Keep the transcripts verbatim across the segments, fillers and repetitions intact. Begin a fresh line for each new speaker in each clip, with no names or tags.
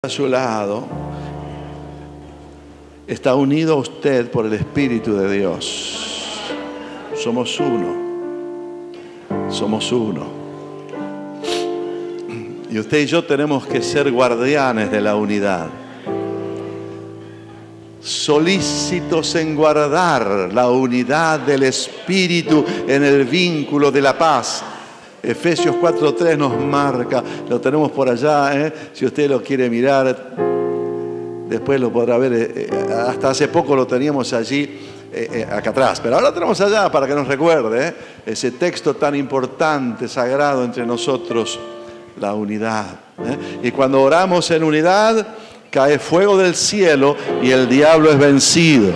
A su lado está unido a usted por el Espíritu de Dios. Somos uno. Somos uno. Y usted y yo tenemos que ser guardianes de la unidad. Solícitos en guardar la unidad del Espíritu en el vínculo de la paz. Efesios cuatro tres nos marca, lo tenemos por allá, ¿eh? Si usted lo quiere mirar, después lo podrá ver, eh, hasta hace poco lo teníamos allí, eh, eh, acá atrás, pero ahora lo tenemos allá para que nos recuerde, ¿eh? Ese texto tan importante, sagrado entre nosotros, la unidad, ¿eh? Y cuando oramos en unidad, cae fuego del cielo y el diablo es vencido.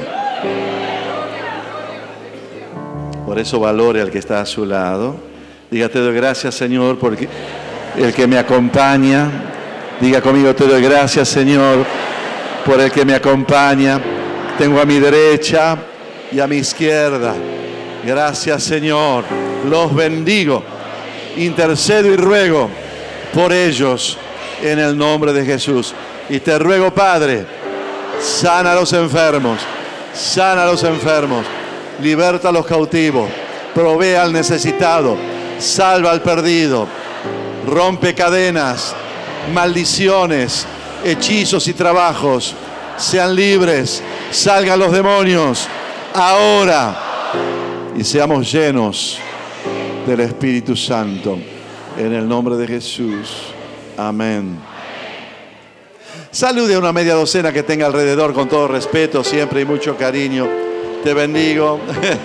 Por eso valore al que está a su lado. Diga, te doy gracias, Señor, porque el que me acompaña. Diga conmigo, te doy gracias, Señor, por el que me acompaña. Tengo a mi derecha y a mi izquierda. Gracias, Señor. Los bendigo. Intercedo y ruego por ellos en el nombre de Jesús. Y te ruego, Padre, sana a los enfermos. Sana a los enfermos. Liberta a los cautivos. Provee al necesitado. Salva al perdido, rompe cadenas, maldiciones, hechizos y trabajos. Sean libres, salgan los demonios ahora y seamos llenos del Espíritu Santo. En el nombre de Jesús. Amén. Salude a una media docena que tenga alrededor con todo respeto, siempre y mucho cariño. Te bendigo.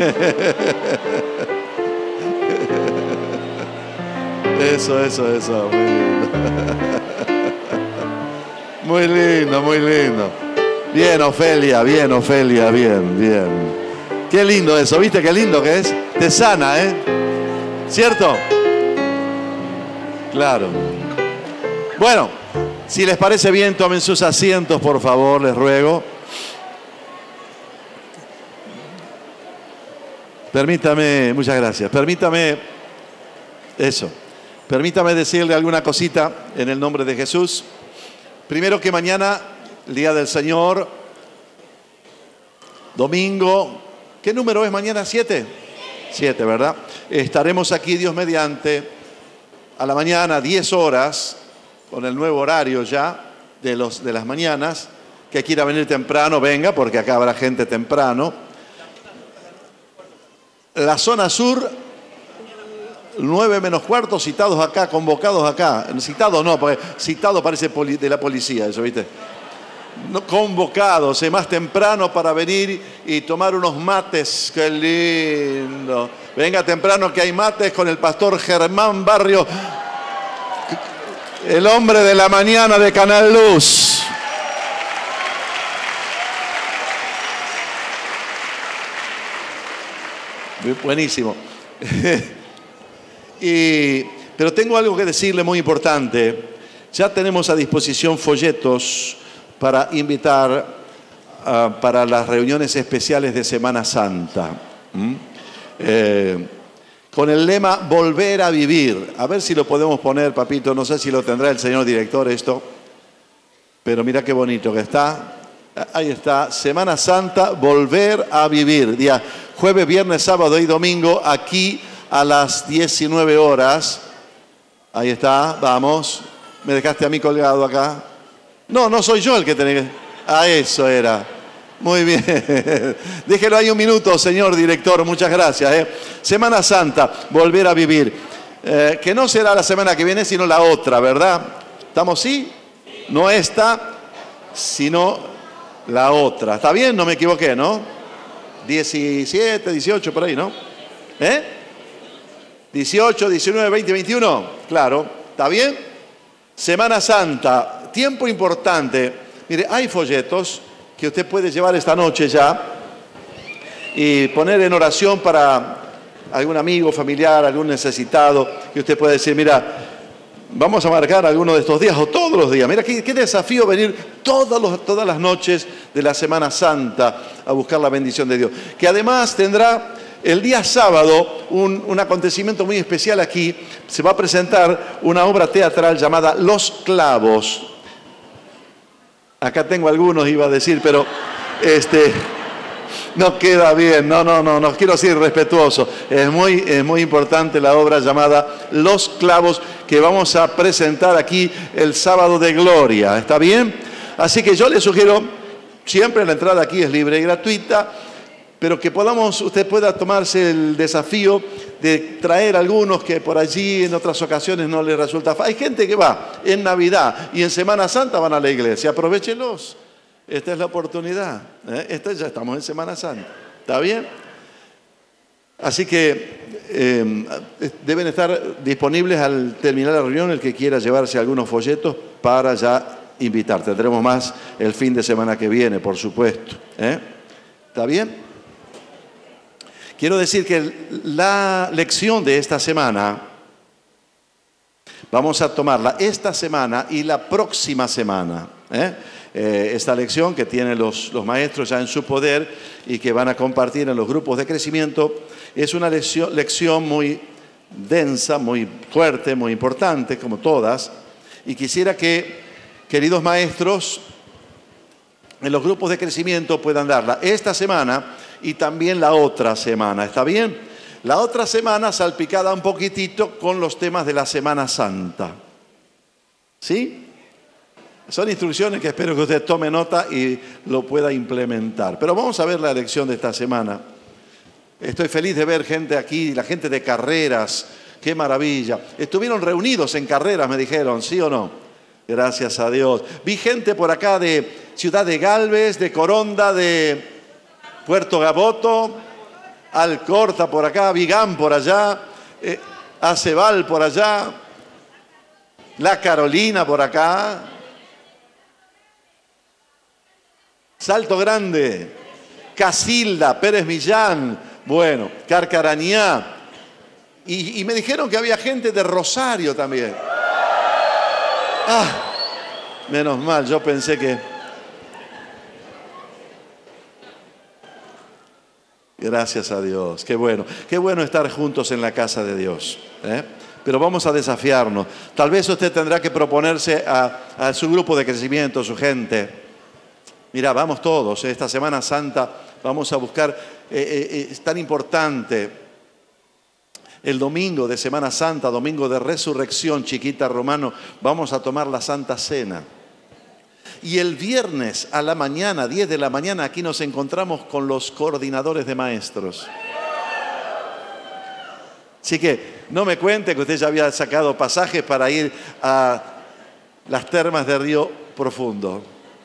Eso, eso, eso. Muy lindo. Muy lindo, muy lindo. Bien, Ofelia, bien, Ofelia, bien, bien. Qué lindo eso, ¿viste qué lindo que es? Te sana, ¿eh? ¿Cierto? Claro. Bueno, si les parece bien, tomen sus asientos, por favor, les ruego. Permítame, muchas gracias. Permítame eso. Permítame decirle alguna cosita en el nombre de Jesús. Primero que mañana, el Día del Señor, domingo, ¿qué número es mañana? ¿Siete? Siete, ¿verdad? Estaremos aquí, Dios mediante, a la mañana, diez horas, con el nuevo horario ya de, los, de las mañanas. Que quiera venir temprano, venga, porque acá habrá gente temprano. La zona sur, nueve menos cuarto, citados acá, convocados acá. Citados no, porque citado parece poli, de la policía, eso, ¿viste? No, convocados, eh, más temprano para venir y tomar unos mates. ¡Qué lindo! Venga temprano que hay mates con el pastor Germán Barrio, el hombre de la mañana de Canal Luz. Buenísimo. Y, pero tengo algo que decirle muy importante. Ya tenemos a disposición folletos para invitar uh, para las reuniones especiales de Semana Santa. ¿Mm? Eh, con el lema Volver a Vivir. A ver si lo podemos poner, papito. No sé si lo tendrá el señor director esto. Pero mira qué bonito que está. Ahí está. Semana Santa, Volver a Vivir. Día jueves, viernes, sábado y domingo aquí a las diecinueve horas. Ahí está, vamos. Me dejaste a mí colgado acá. No, no soy yo el que tenía que... Ah, eso era. Muy bien. Déjelo ahí un minuto, señor director. Muchas gracias. ¿eh? Semana Santa, Volver a Vivir. Eh, que no será la semana que viene, sino la otra, ¿verdad? ¿Estamos sí? No esta, sino la otra. ¿Está bien? No me equivoqué, ¿no? diecisiete, dieciocho, por ahí, ¿no? ¿Eh? dieciocho, diecinueve, veinte, veintiuno. Claro, ¿está bien? Semana Santa, tiempo importante. Mire, hay folletos que usted puede llevar esta noche ya y poner en oración para algún amigo, familiar, algún necesitado, que usted puede decir, mira, vamos a marcar alguno de estos días o todos los días. Mira, qué, qué desafío venir todos los, todas las noches de la Semana Santa a buscar la bendición de Dios. Que además tendrá el día sábado un, un acontecimiento muy especial aquí. Se va a presentar una obra teatral llamada Los Clavos. Acá tengo algunos, iba a decir, pero este, no queda bien. No, no, no, no quiero ser respetuoso. Es muy, es muy importante la obra llamada Los Clavos, que vamos a presentar aquí el sábado de gloria. ¿Está bien? Así que yo le sugiero, siempre la entrada aquí es libre y gratuita, pero que podamos, usted pueda tomarse el desafío de traer algunos que por allí en otras ocasiones no les resulta fácil. Hay gente que va en Navidad y en Semana Santa van a la iglesia. Aprovéchelos. Esta es la oportunidad. ¿eh? Esta ya estamos en Semana Santa. ¿Está bien? Así que eh, deben estar disponibles al terminar la reunión el que quiera llevarse algunos folletos para ya invitar. Tendremos más el fin de semana que viene, por supuesto. ¿eh? ¿Está bien? Quiero decir que la lección de esta semana, vamos a tomarla esta semana y la próxima semana. ¿eh? Eh, esta lección que tienen los, los maestros ya en su poder y que van a compartir en los grupos de crecimiento, es una lección, lección muy densa, muy fuerte, muy importante, como todas. Y quisiera que, queridos maestros, en los grupos de crecimiento puedan darla esta semana y también la otra semana. ¿Está bien? La otra semana salpicada un poquitito con los temas de la Semana Santa. ¿Sí? Son instrucciones que espero que usted tome nota y lo pueda implementar. Pero vamos a ver la lección de esta semana. Estoy feliz de ver gente aquí, la gente de Carreras. ¡Qué maravilla! Estuvieron reunidos en Carreras, me dijeron, ¿sí o no? Gracias a Dios. Vi gente por acá de Ciudad de Galvez, de Coronda, de Puerto Gaboto, Alcorta por acá, Vigán por allá, eh, Acebal por allá, La Carolina por acá, Salto Grande, Casilda, Pérez Millán, bueno, Carcarañá. Y, y me dijeron que había gente de Rosario también. Ah, menos mal, yo pensé que... Gracias a Dios, qué bueno. Qué bueno estar juntos en la casa de Dios. ¿eh? Pero vamos a desafiarnos. Tal vez usted tendrá que proponerse a, a su grupo de crecimiento, su gente. Mira, vamos todos, esta Semana Santa vamos a buscar, eh, eh, es tan importante, el domingo de Semana Santa, domingo de Resurrección, Chiquita Romano, vamos a tomar la Santa Cena. Y el viernes a la mañana, diez de la mañana, aquí nos encontramos con los coordinadores de maestros. Así que no me cuente que usted ya había sacado pasajes para ir a las termas de Río Profundo.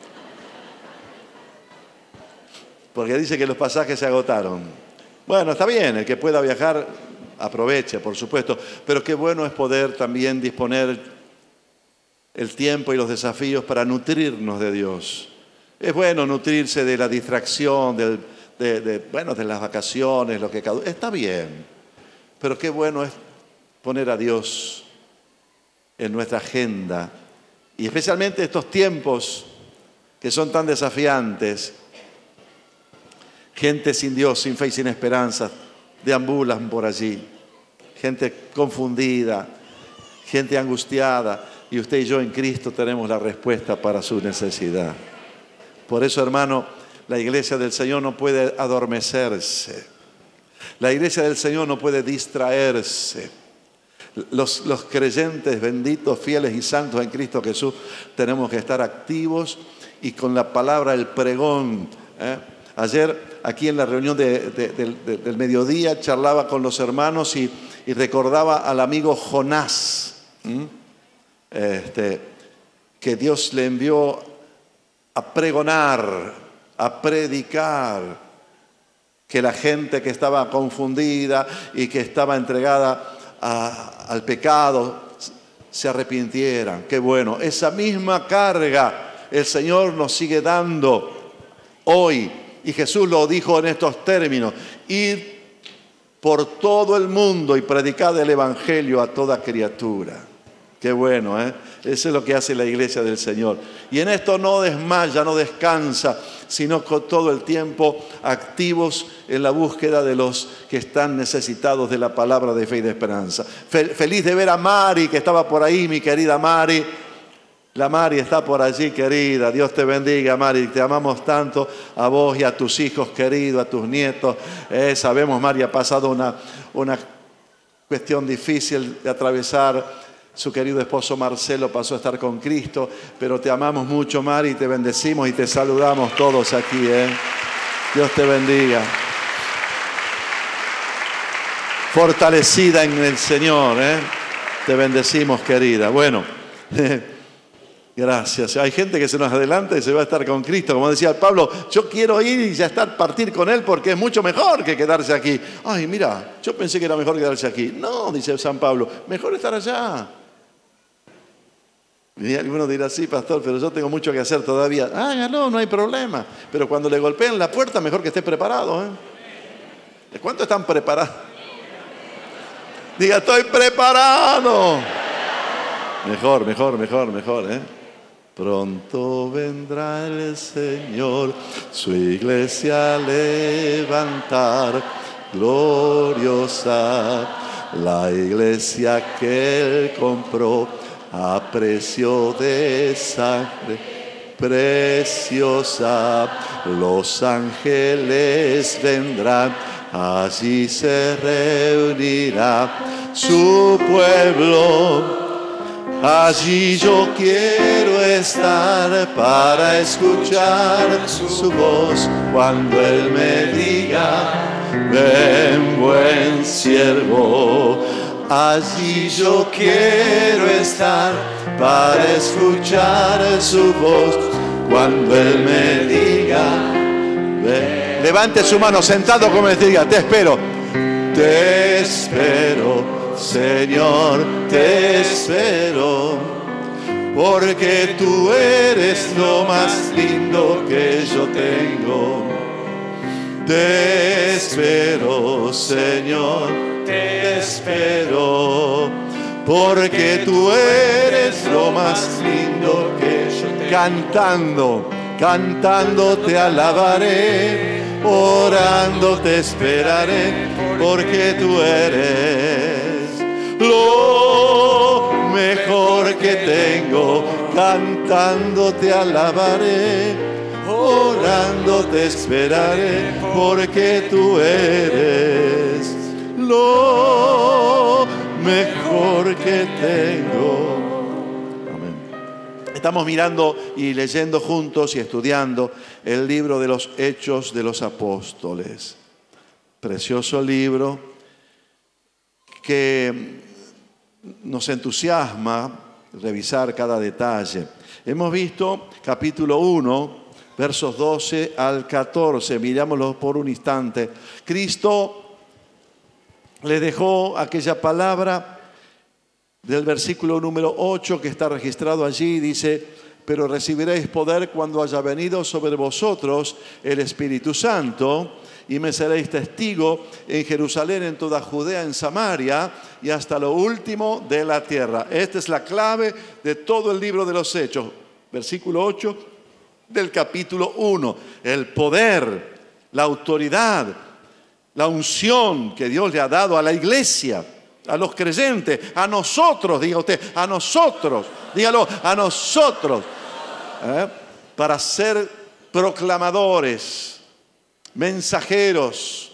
Porque dice que los pasajes se agotaron. Bueno, está bien, el que pueda viajar, aproveche, por supuesto. Pero qué bueno es poder también disponer el tiempo y los desafíos para nutrirnos de Dios. Es bueno nutrirse de la distracción, del, de, de, bueno, de las vacaciones, lo que cada... Está bien, pero qué bueno es poner a Dios en nuestra agenda. Y especialmente estos tiempos que son tan desafiantes. Gente sin Dios, sin fe y sin esperanza, deambulan por allí. Gente confundida, gente angustiada. Y usted y yo en Cristo tenemos la respuesta para su necesidad. Por eso, hermano, la iglesia del Señor no puede adormecerse. La iglesia del Señor no puede distraerse. Los, los creyentes benditos, fieles y santos en Cristo Jesús tenemos que estar activos y con la palabra, el pregón. ¿eh? Ayer, aquí en la reunión de, de, de, de, del mediodía, charlaba con los hermanos y, y recordaba al amigo Jonás. ¿Mm? Este, que Dios le envió a pregonar, a predicar, que la gente que estaba confundida y que estaba entregada a, al pecado se arrepintieran. Qué bueno, esa misma carga el Señor nos sigue dando hoy, y Jesús lo dijo en estos términos: id por todo el mundo y predicad el evangelio a toda criatura. Qué bueno, ¿eh? Eso es lo que hace la iglesia del Señor. Y en esto no desmaya, no descansa, sino con todo el tiempo activos en la búsqueda de los que están necesitados de la palabra de fe y de esperanza. Feliz de ver a Mari, que estaba por ahí, mi querida Mari. La Mari está por allí, querida. Dios te bendiga, Mari. Te amamos tanto a vos y a tus hijos queridos, a tus nietos. Eh, sabemos, Mari ha pasado una, una cuestión difícil de atravesar. Su querido esposo Marcelo pasó a estar con Cristo. Pero te amamos mucho, Mari, te bendecimos y te saludamos todos aquí. Eh. Dios te bendiga. Fortalecida en el Señor. Eh. Te bendecimos, querida. Bueno. Gracias. Hay gente que se nos adelanta y se va a estar con Cristo. Como decía Pablo, yo quiero ir y ya estar, partir con Él porque es mucho mejor que quedarse aquí. Ay, mira, yo pensé que era mejor quedarse aquí. No, dice San Pablo, mejor estar allá. Y alguno dirá, sí, pastor, pero yo tengo mucho que hacer todavía. Hágalo, no hay problema. Pero cuando le golpeen la puerta, mejor que esté preparado. ¿eh? ¿De cuánto están preparados? Diga, estoy preparado. Mejor, mejor, mejor, mejor, ¿eh? Pronto vendrá el Señor, su iglesia a levantar, gloriosa, la iglesia que Él compró a precio de sangre preciosa. Los ángeles vendrán, allí se reunirá su pueblo. Allí yo quiero estar para escuchar su voz cuando Él me diga, ven buen siervo. Allí yo quiero estar para escuchar su voz cuando Él me diga, ven. Levante su mano sentado como les diga, te espero. Te espero. Señor, te espero, porque tú eres lo más lindo que yo tengo. Te espero, Señor, te espero, porque tú eres lo más lindo que yo tengo. Cantando, cantando te alabaré, orando te esperaré, porque tú eres lo mejor que tengo. Cantando te alabaré, orando te esperaré, porque tú eres lo mejor que tengo. Amén. Estamos mirando y leyendo juntos y estudiando el libro de los Hechos de los Apóstoles. Precioso libro que nos entusiasma revisar cada detalle. Hemos visto capítulo uno, versos doce al catorce. Mirámoslo por un instante. Cristo le dejó aquella palabra del versículo número ocho que está registrado allí. Dice, pero recibiréis poder cuando haya venido sobre vosotros el Espíritu Santo, y me seréis testigo en Jerusalén, en toda Judea, en Samaria y hasta lo último de la tierra. Esta es la clave de todo el libro de los Hechos. Versículo ocho del capítulo uno. El poder, la autoridad, la unción que Dios le ha dado a la iglesia, a los creyentes, a nosotros, diga usted, a nosotros, dígalo, a nosotros, ¿eh? Para ser proclamadores, mensajeros,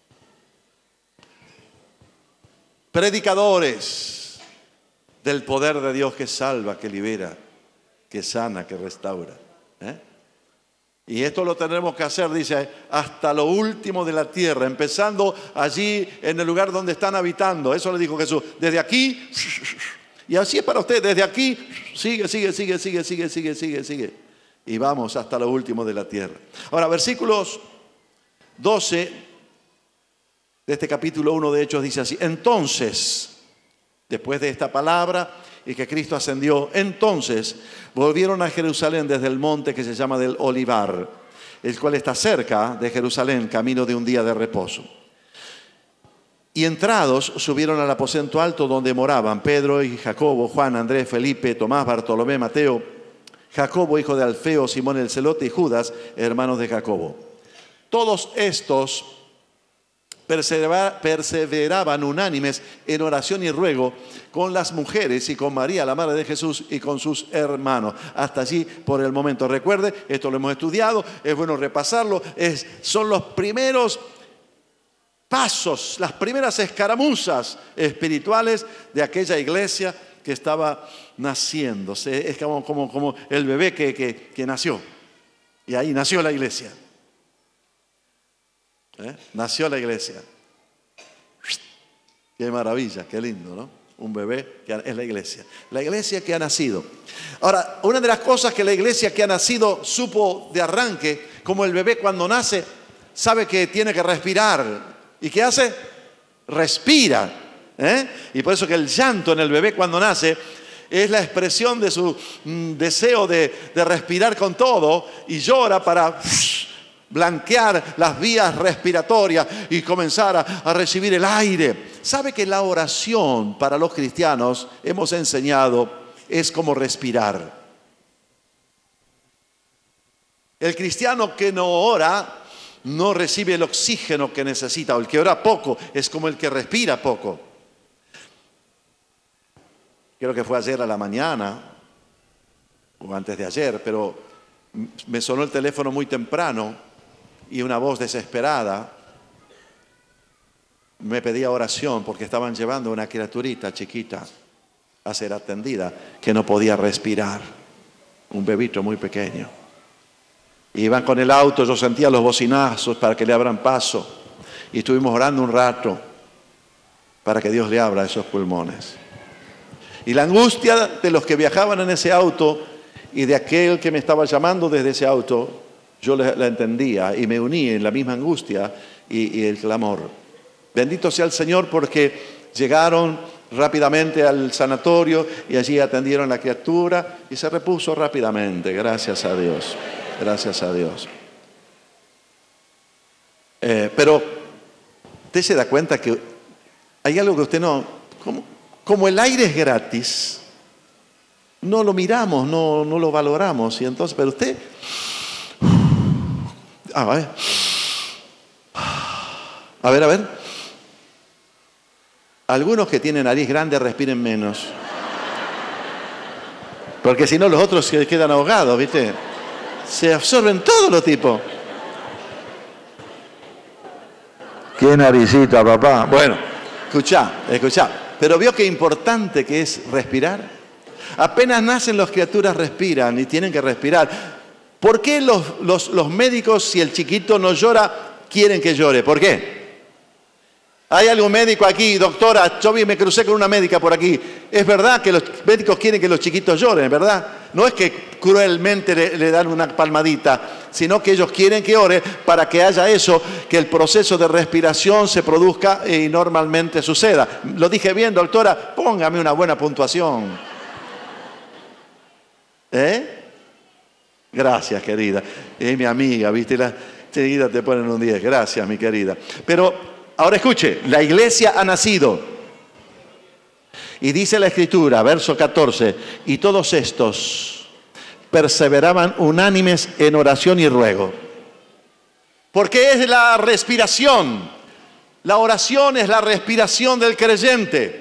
predicadores del poder de Dios que salva, que libera, que sana, que restaura. ¿Eh? Y esto lo tendremos que hacer, dice, hasta lo último de la tierra, empezando allí en el lugar donde están habitando. Eso le dijo Jesús. Desde aquí, y así es para usted, desde aquí, sigue, sigue, sigue, sigue, sigue, sigue, sigue, sigue. Y vamos hasta lo último de la tierra. Ahora, versículos doce de este capítulo uno de Hechos dice así. Entonces, después de esta palabra y que Cristo ascendió, entonces volvieron a Jerusalén desde el monte que se llama del Olivar, el cual está cerca de Jerusalén, camino de un día de reposo. Y entrados subieron al aposento alto donde moraban Pedro y Jacobo, Juan, Andrés, Felipe, Tomás, Bartolomé, Mateo, Jacobo, hijo de Alfeo, Simón el Celote y Judas, hermanos de Jacobo. Todos estos persevera- perseveraban unánimes en oración y ruego con las mujeres y con María, la madre de Jesús, y con sus hermanos. Hasta allí por el momento. Recuerde, esto lo hemos estudiado, es bueno repasarlo, es, son los primeros pasos, las primeras escaramuzas espirituales de aquella iglesia que estaba naciendo. Es como, como, como el bebé que, que, que nació. Y ahí nació la iglesia. ¿Eh? Nació la iglesia. Qué maravilla, qué lindo, ¿no? Un bebé que es la iglesia. La iglesia que ha nacido. Ahora, una de las cosas que la iglesia que ha nacido supo de arranque, como el bebé cuando nace, sabe que tiene que respirar. ¿Y qué hace? Respira. ¿Eh? Y por eso que el llanto en el bebé cuando nace es la expresión de su mm, deseo de, de respirar con todo, y llora para blanquear las vías respiratorias y comenzar a, a recibir el aire. ¿Sabe que la oración para los cristianos, hemos enseñado, es como respirar? El cristiano que no ora no recibe el oxígeno que necesita, o el que ora poco es como el que respira poco. Creo que fue ayer a la mañana, o antes de ayer, pero me sonó el teléfono muy temprano y una voz desesperada me pedía oración porque estaban llevando a una criaturita chiquita a ser atendida que no podía respirar, un bebito muy pequeño. Iban con el auto, yo sentía los bocinazos para que le abran paso y estuvimos orando un rato para que Dios le abra esos pulmones. Y la angustia de los que viajaban en ese auto y de aquel que me estaba llamando desde ese auto, yo la entendía y me uní en la misma angustia y, y el clamor. Bendito sea el Señor porque llegaron rápidamente al sanatorio y allí atendieron a la criatura y se repuso rápidamente, gracias a Dios, gracias a Dios. Eh, pero usted se da cuenta que hay algo que usted no... Como, como el aire es gratis, no lo miramos, no, no lo valoramos. Y entonces, pero usted... Ah, a ver. A ver, a ver. Algunos que tienen nariz grande respiren menos. Porque si no los otros se quedan ahogados, ¿viste? Se absorben todos los tipos. Qué naricita, papá. Bueno, escuchá, escuchá. Pero vio qué importante que es respirar. Apenas nacen las criaturas respiran y tienen que respirar. ¿Por qué los, los, los médicos, si el chiquito no llora, quieren que llore? ¿Por qué? ¿Hay algún médico aquí, doctora? Yo vi, me crucé con una médica por aquí. Es verdad que los médicos quieren que los chiquitos lloren, ¿verdad? No es que cruelmente le, le dan una palmadita, sino que ellos quieren que ore para que haya eso, que el proceso de respiración se produzca y normalmente suceda. Lo dije bien, doctora, póngame una buena puntuación. ¿Eh? Gracias, querida. Es mi amiga, ¿viste? La, enseguida te ponen un diez. Gracias, mi querida. Pero... ahora escuche, la iglesia ha nacido. Y dice la Escritura, verso catorce, y todos estos perseveraban unánimes en oración y ruego. Porque es la respiración. La oración es la respiración del creyente.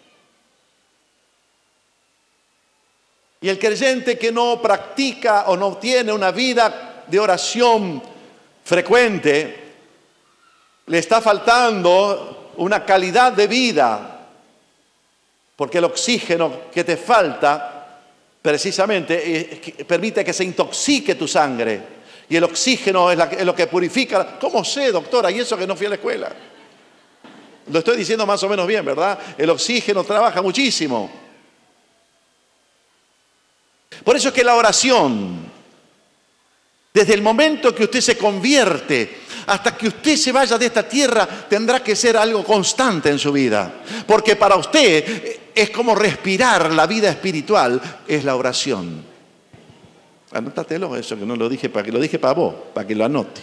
Y el creyente que no practica o no tiene una vida de oración frecuente, le está faltando una calidad de vida, porque el oxígeno que te falta precisamente eh, permite que se intoxique tu sangre, y el oxígeno es, la, es lo que purifica. ¿Cómo sé, doctora? Y eso que no fui a la escuela. Lo estoy diciendo más o menos bien, ¿verdad? El oxígeno trabaja muchísimo. Por eso es que la oración, desde el momento que usted se convierte hasta que usted se vaya de esta tierra, tendrá que ser algo constante en su vida. Porque para usted es como respirar la vida espiritual, es la oración. Anótatelo eso, que no lo dije para que lo dije para vos, para que lo anote.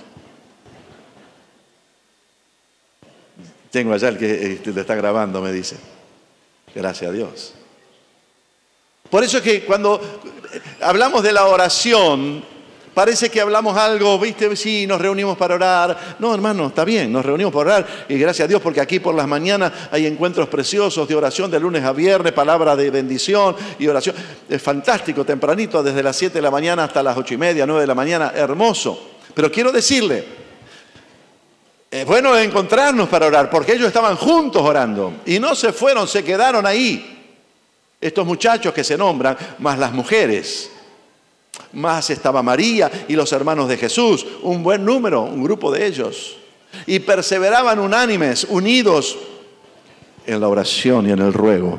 Tengo allá el que le está grabando, me dice. Gracias a Dios. Por eso es que cuando hablamos de la oración, Parece que hablamos algo, ¿viste? Sí, nos reunimos para orar. No, hermano, está bien, nos reunimos para orar. Y gracias a Dios porque aquí por las mañanas hay encuentros preciosos de oración de lunes a viernes, palabra de bendición y oración. Es fantástico, tempranito, desde las siete de la mañana hasta las ocho y media, nueve de la mañana, hermoso. Pero quiero decirle, es bueno encontrarnos para orar, porque ellos estaban juntos orando. Y no se fueron, se quedaron ahí. Estos muchachos que se nombran, más las mujeres. Más estaba María y los hermanos de Jesús, un buen número, un grupo de ellos. Y perseveraban unánimes, unidos en la oración y en el ruego.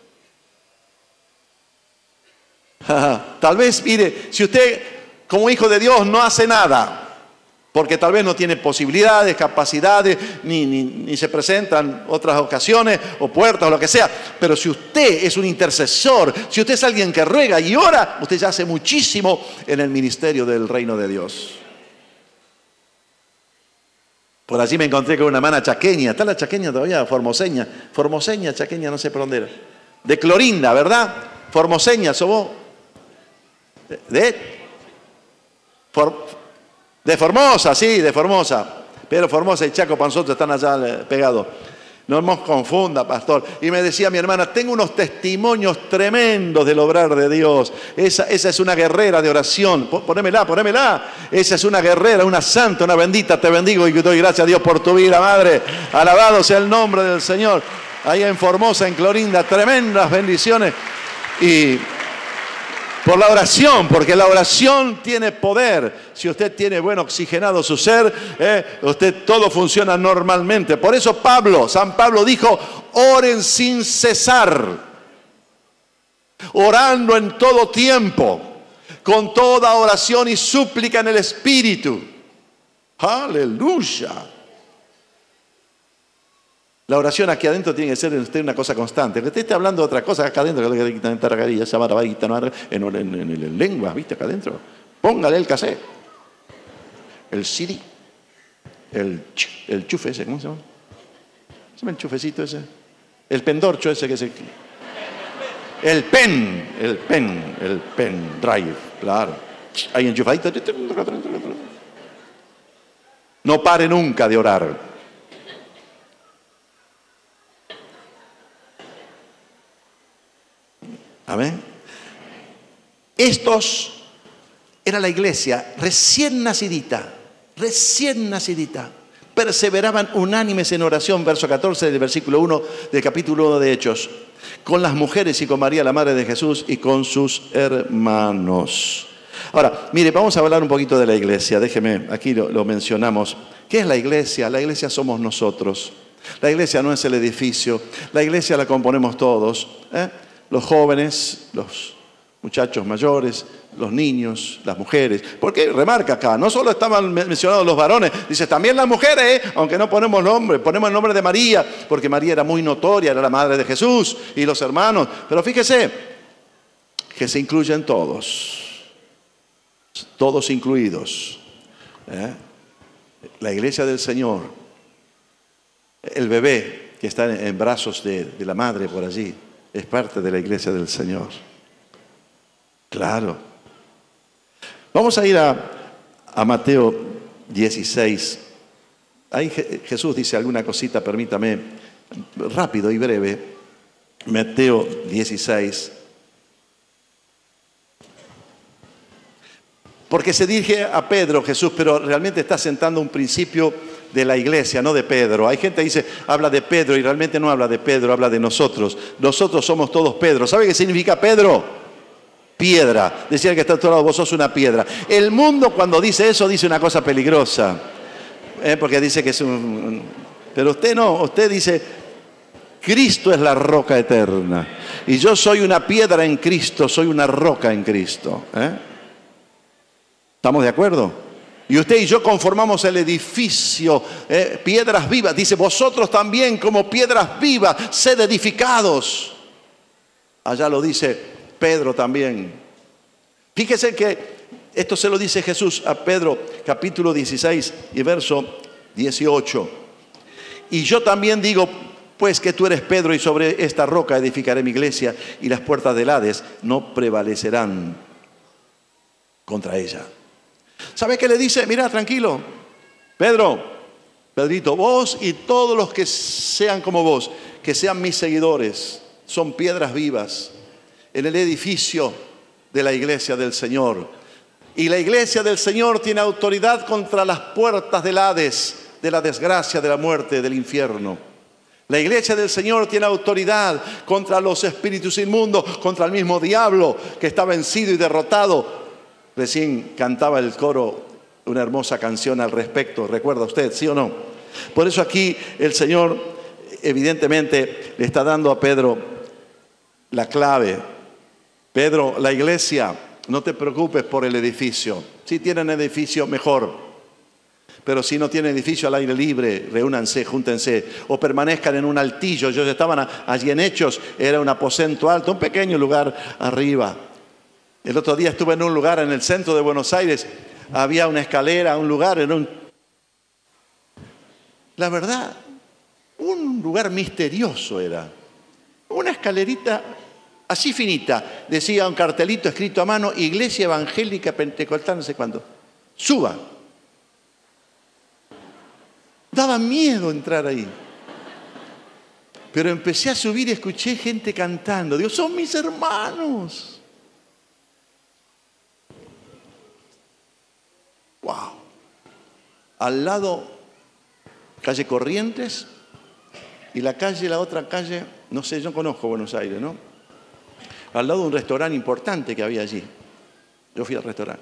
Tal vez, mire, si usted como hijo de Dios no hace nada, porque tal vez no tiene posibilidades, capacidades, ni, ni, ni se presentan otras ocasiones o puertas o lo que sea. Pero si usted es un intercesor, si usted es alguien que ruega y ora, usted ya hace muchísimo en el ministerio del reino de Dios. Por allí me encontré con una hermana chaqueña. ¿Está la chaqueña todavía? Formoseña. Formoseña, chaqueña, no sé por dónde era. De Clorinda, ¿verdad? Formoseña, ¿sos vos? ¿De? de For, De Formosa, sí, de Formosa. Pero Formosa y Chaco Panzoto están allá pegados. No nos confunda, pastor. Y me decía mi hermana, tengo unos testimonios tremendos del obrar de Dios. Esa, esa es una guerrera de oración. Ponémela, ponémela. Esa es una guerrera, una santa, una bendita. Te bendigo y doy gracias a Dios por tu vida, madre. Alabado sea el nombre del Señor. Ahí en Formosa, en Clorinda, tremendas bendiciones. Y por la oración, porque la oración tiene poder. Si usted tiene buen oxigenado su ser, eh, usted todo funciona normalmente. Por eso Pablo, San Pablo dijo, oren sin cesar, orando en todo tiempo, con toda oración y súplica en el Espíritu. Aleluya. La oración aquí adentro tiene que ser en usted una cosa constante. Que usted esté hablando de otra cosa acá adentro, en, en, en, en lengua, ¿viste? Acá adentro. Póngale el cassette, el C D, el, el chufe ese, ¿cómo se llama? ¿Se llama el chufecito ese? El pendorcho ese que se... El pen, el pen, el pen drive, claro. Ahí enchufadito. No pare nunca de orar. Amén. Estos era la iglesia recién nacidita, recién nacidita. Perseveraban unánimes en oración, verso catorce del versículo uno del capítulo uno de Hechos, con las mujeres y con María, la madre de Jesús, y con sus hermanos. Ahora, mire, vamos a hablar un poquito de la iglesia. Déjeme, aquí lo, lo mencionamos. ¿Qué es la iglesia? La iglesia somos nosotros. La iglesia no es el edificio. La iglesia la componemos todos, ¿eh? Los jóvenes, los muchachos mayores, los niños, las mujeres. Porque remarca acá, no solo estaban mencionados los varones, dice también las mujeres, ¿eh? Aunque no ponemos nombre, ponemos el nombre de María, porque María era muy notoria, era la madre de Jesús y los hermanos. Pero fíjese que se incluyen todos, todos incluidos. ¿Eh? La iglesia del Señor, el bebé que está en brazos de, de la madre por allí, es parte de la iglesia del Señor. Claro. Vamos a ir a, a Mateo dieciséis. Ahí Jesús dice alguna cosita, permítame, rápido y breve. Mateo dieciséis. Porque se dirige a Pedro, Jesús, pero realmente está sentando un principio de la iglesia, no de Pedro. Hay gente que dice, habla de Pedro y realmente no habla de Pedro, habla de nosotros. Nosotros somos todos Pedro. ¿Sabe qué significa Pedro? Piedra. Decía el que está a tu lado, vos sos una piedra. El mundo cuando dice eso dice una cosa peligrosa, ¿eh? Porque dice que es un... Pero usted no, usted dice, Cristo es la roca eterna. Y yo soy una piedra en Cristo, soy una roca en Cristo. ¿Eh? ¿Estamos de acuerdo? Y usted y yo conformamos el edificio, eh, piedras vivas. Dice, vosotros también como piedras vivas, sed edificados. Allá lo dice Pedro también. Fíjese que esto se lo dice Jesús a Pedro, capítulo dieciséis y verso dieciocho. Y yo también digo, pues que tú eres Pedro y sobre esta roca edificaré mi iglesia y las puertas del Hades no prevalecerán contra ella. ¿Sabe qué le dice? Mira, tranquilo, Pedro, Pedrito, vos y todos los que sean como vos, que sean mis seguidores, son piedras vivas en el edificio de la iglesia del Señor. Y la iglesia del Señor tiene autoridad contra las puertas del Hades, de la desgracia, de la muerte, del infierno. La iglesia del Señor tiene autoridad contra los espíritus inmundos, contra el mismo diablo que está vencido y derrotado. Recién cantaba el coro una hermosa canción al respecto, ¿recuerda usted, sí o no? Por eso aquí el Señor evidentemente le está dando a Pedro la clave. Pedro, la iglesia, no te preocupes por el edificio. Si tienen edificio, mejor. Pero si no tienen edificio al aire libre, reúnanse, júntense o permanezcan en un altillo. Ellos estaban allí en Hechos, era un aposento alto, un pequeño lugar arriba. El otro día estuve en un lugar en el centro de Buenos Aires, había una escalera, un lugar, en un... La verdad, un lugar misterioso era. Una escalerita así finita, decía un cartelito escrito a mano, Iglesia Evangélica Pentecostal, no sé cuándo. Suba. Daba miedo entrar ahí. Pero empecé a subir y escuché gente cantando. Dios, son mis hermanos. Wow. Al lado, calle Corrientes, y la calle, la otra calle, no sé, yo conozco Buenos Aires, ¿no? Al lado de un restaurante importante que había allí. Yo fui al restaurante.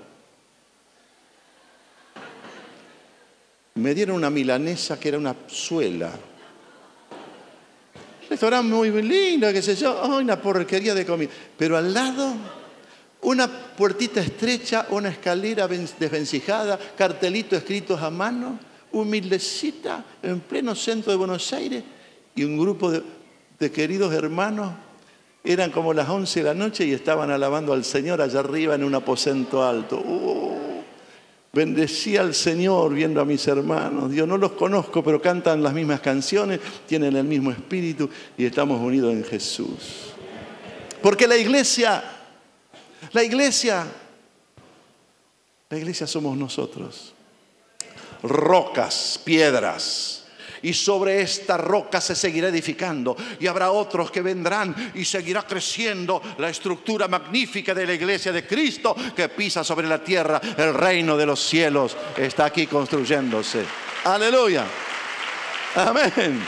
Me dieron una milanesa que era una suela. Restaurante muy lindo, qué sé yo. Oh, una porquería de comida. Pero al lado, una puertita estrecha, una escalera desvencijada, cartelitos escritos a mano, humildecita, en pleno centro de Buenos Aires, y un grupo de, de queridos hermanos. Eran como las once de la noche y estaban alabando al Señor allá arriba en un aposento alto. Uh, Bendecí al Señor viendo a mis hermanos. Yo no los conozco, pero cantan las mismas canciones, tienen el mismo espíritu y estamos unidos en Jesús. Porque la iglesia, la iglesia, la iglesia somos nosotros. Rocas, piedras. Y sobre esta roca se seguirá edificando. Y habrá otros que vendrán y seguirá creciendo la estructura magnífica de la iglesia de Cristo que pisa sobre la tierra. El reino de los cielos está aquí construyéndose. Aleluya. Amén.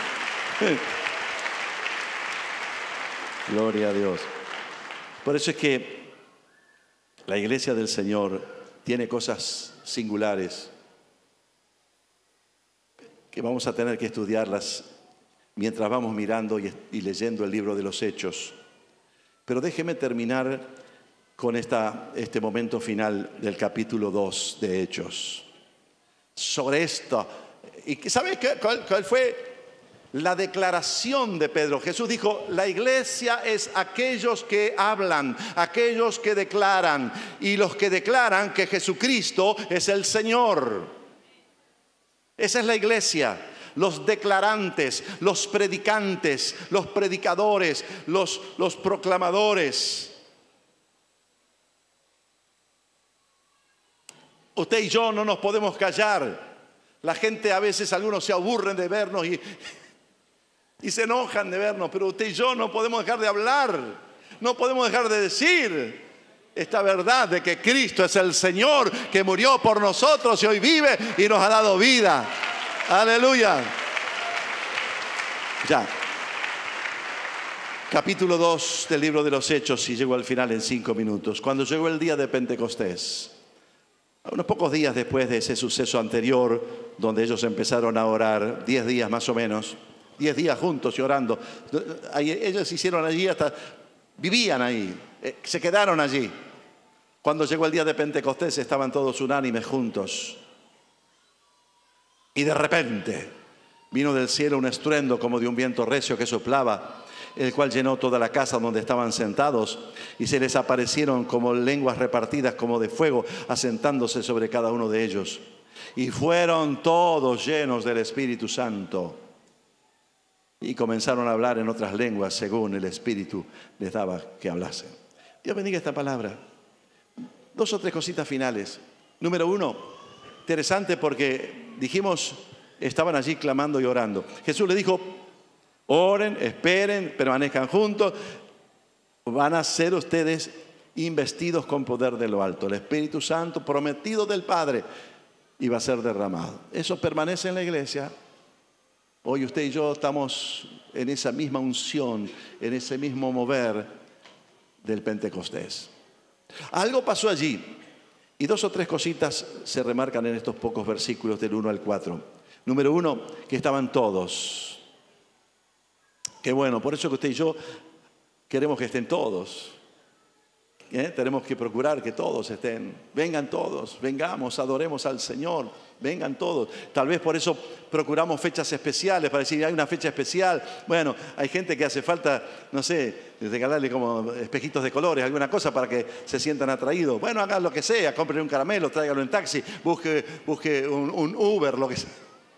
Gloria a Dios. Por eso es que la iglesia del Señor tiene cosas singulares que vamos a tener que estudiarlas mientras vamos mirando y, y leyendo el libro de los Hechos. Pero déjeme terminar con esta, este momento final del capítulo dos de Hechos. Sobre esto, ¿y sabes cuál, cuál fue la declaración de Pedro? Jesús dijo, la iglesia es aquellos que hablan, aquellos que declaran, y los que declaran que Jesucristo es el Señor. Esa es la iglesia, los declarantes, los predicantes, los predicadores, los, los proclamadores. Usted y yo no nos podemos callar. La gente a veces, algunos se aburren de vernos y, y se enojan de vernos, pero usted y yo no podemos dejar de hablar, no podemos dejar de decir esta verdad de que Cristo es el Señor que murió por nosotros y hoy vive y nos ha dado vida. Aleluya. Ya. Capítulo dos del libro de los Hechos, y llego al final en cinco minutos. Cuando llegó el día de Pentecostés, unos pocos días después de ese suceso anterior, donde ellos empezaron a orar, diez días más o menos, diez días juntos y orando. Ellos hicieron allí hasta, vivían ahí, se quedaron allí. Cuando llegó el día de Pentecostés estaban todos unánimes juntos. Y de repente vino del cielo un estruendo como de un viento recio que soplaba, el cual llenó toda la casa donde estaban sentados, y se les aparecieron como lenguas repartidas como de fuego, asentándose sobre cada uno de ellos. Y fueron todos llenos del Espíritu Santo. Y comenzaron a hablar en otras lenguas según el Espíritu les daba que hablasen. Dios bendiga esta palabra. Dos o tres cositas finales. Número uno, interesante porque dijimos, estaban allí clamando y orando. Jesús le dijo, oren, esperen, permanezcan juntos. Van a ser ustedes investidos con poder de lo alto. El Espíritu Santo prometido del Padre iba a ser derramado. Eso permanece en la iglesia. Hoy usted y yo estamos en esa misma unción, en ese mismo mover del Pentecostés. Algo pasó allí y dos o tres cositas se remarcan en estos pocos versículos del uno al cuatro. Número uno, que estaban todos. Qué bueno, por eso que usted y yo queremos que estén todos. ¿Eh? Tenemos que procurar que todos estén. Vengan todos, vengamos, adoremos al Señor. Vengan todos. Tal vez por eso procuramos fechas especiales, para decir, hay una fecha especial. Bueno, hay gente que hace falta, no sé, regalarle como espejitos de colores, alguna cosa para que se sientan atraídos. Bueno, hagan lo que sea, compren un caramelo, tráigalo en taxi, busque, busque un, un Uber, lo que sea.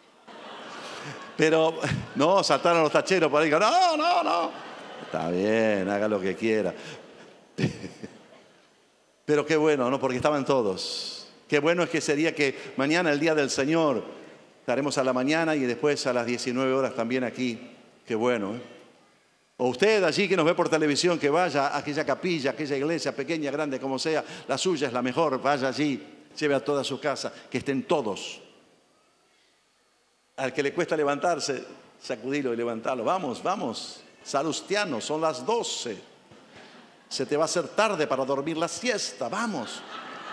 Pero no, saltaron los tacheros por ahí, no, no, no. Está bien, haga lo que quiera. Pero qué bueno, ¿no? Porque estaban todos. Qué bueno es que sería que mañana, el día del Señor, estaremos a la mañana y después a las diecinueve horas también aquí. Qué bueno, ¿eh? O usted allí que nos ve por televisión, que vaya a aquella capilla, aquella iglesia, pequeña, grande, como sea, la suya es la mejor, vaya allí, lleve a toda su casa, que estén todos. Al que le cuesta levantarse, sacudirlo y levantarlo. Vamos, vamos, salustiano, son las doce. Se te va a hacer tarde para dormir la siesta, vamos.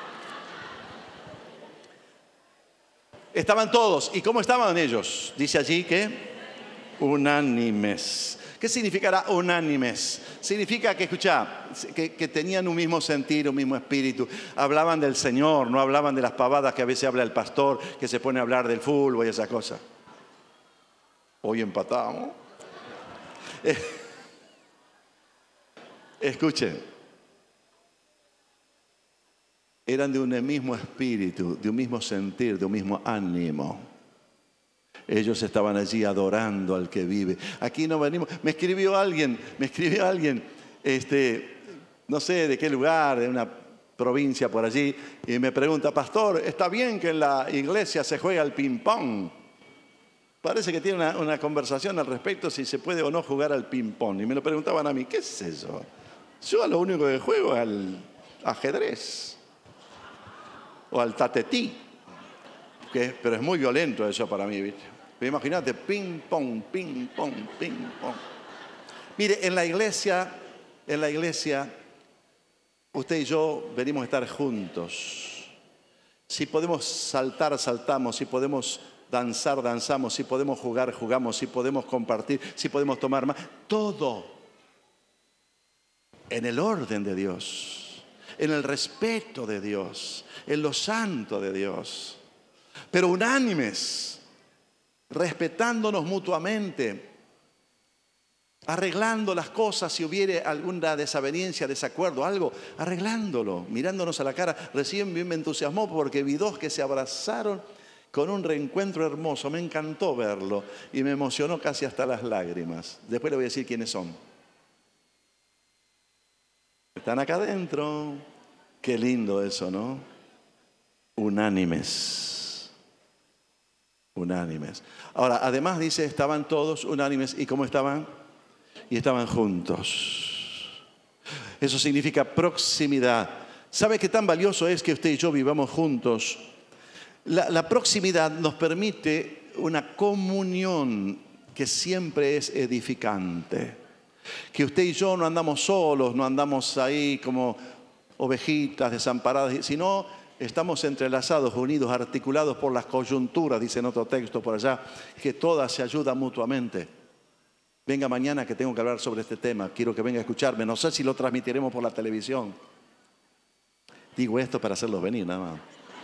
Estaban todos. ¿Y cómo estaban ellos? Dice allí que unánimes. ¿Qué significará unánimes? Significa que, escucha, que, que tenían un mismo sentir, un mismo espíritu. Hablaban del Señor, no hablaban de las pavadas que a veces habla el pastor, que se pone a hablar del fútbol y esa cosa. Hoy empatamos. Eh, Escuchen, eran de un mismo espíritu, de un mismo sentir, de un mismo ánimo. Ellos estaban allí adorando al que vive. Aquí no venimos. Me escribió alguien, me escribió alguien, este, no sé de qué lugar, de una provincia por allí, y me pregunta, pastor, ¿está bien que en la iglesia se juega al ping-pong? Parece que tiene una, una conversación al respecto si se puede o no jugar al ping-pong. Y me lo preguntaban a mí, ¿qué es eso? Yo a lo único que juego es al ajedrez o al tatetí, que, pero es muy violento eso para mí, ¿viste? Pero imagínate, ping pong, ping pong, ping pong. Mire, en la iglesia, en la iglesia, usted y yo venimos a estar juntos. Si podemos saltar, saltamos. Si podemos danzar, danzamos. Si podemos jugar, jugamos. Si podemos compartir, si podemos tomar más. Todo en el orden de Dios, en el respeto de Dios, en lo santo de Dios, pero unánimes, respetándonos mutuamente, arreglando las cosas si hubiere alguna desaveniencia, desacuerdo, algo, arreglándolo, mirándonos a la cara. Recién bien me entusiasmó porque vi dos que se abrazaron con un reencuentro hermoso. Me encantó verlo y me emocionó casi hasta las lágrimas. Después le voy a decir quiénes son. Están acá adentro. Qué lindo eso, ¿no? Unánimes. Unánimes. Ahora, además dice, estaban todos unánimes. ¿Y cómo estaban? Y estaban juntos. Eso significa proximidad. ¿Sabe qué tan valioso es que usted y yo vivamos juntos? La, la proximidad nos permite una comunión que siempre es edificante. Que usted y yo no andamos solos, no andamos ahí como ovejitas desamparadas, sino estamos entrelazados, unidos, articulados por las coyunturas, dice en otro texto por allá, que todas se ayudan mutuamente. Venga mañana que tengo que hablar sobre este tema, quiero que venga a escucharme, no sé si lo transmitiremos por la televisión. Digo esto para hacerlos venir, nada más.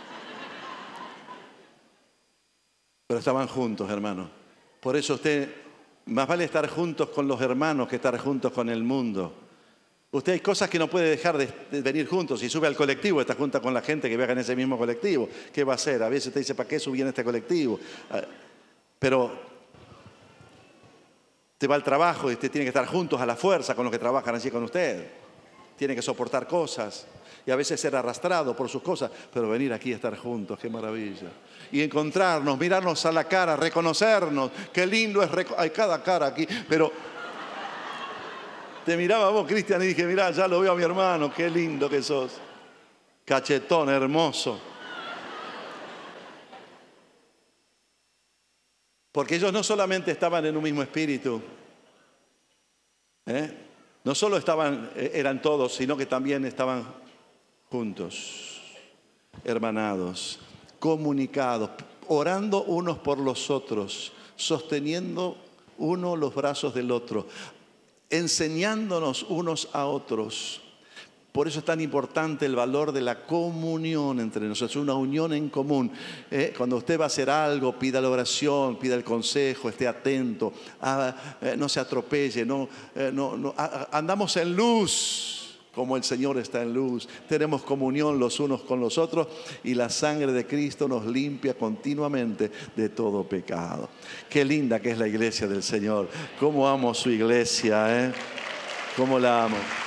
Pero estaban juntos, hermanos. Por eso usted... Más vale estar juntos con los hermanos que estar juntos con el mundo. Usted hay cosas que no puede dejar de, de venir juntos. Si sube al colectivo, está junto con la gente que viaja en ese mismo colectivo. ¿Qué va a hacer? A veces usted dice, ¿para qué subí en este colectivo? Pero te va al trabajo y usted tiene que estar juntos a la fuerza con los que trabajan allí con usted. Tiene que soportar cosas. Y a veces ser arrastrado por sus cosas, pero venir aquí a estar juntos, qué maravilla. Y encontrarnos, mirarnos a la cara, reconocernos. Qué lindo es, reco- hay cada cara aquí, pero te miraba vos, Cristian, y dije, mirá, ya lo veo a mi hermano, qué lindo que sos. Cachetón, hermoso. Porque ellos no solamente estaban en un mismo espíritu, ¿eh? No solo estaban, eran todos, sino que también estaban juntos, hermanados, comunicados, orando unos por los otros, sosteniendo uno los brazos del otro, enseñándonos unos a otros. Por eso es tan importante el valor de la comunión entre nosotros, una unión en común. Eh, cuando usted va a hacer algo, pida la oración, pida el consejo, esté atento, ah, eh, no se atropelle, no, eh, no, no, ah, andamos en luz como el Señor está en luz. Tenemos comunión los unos con los otros y la sangre de Cristo nos limpia continuamente de todo pecado. Qué linda que es la iglesia del Señor. Cómo amo su iglesia, ¿eh? Cómo la amo.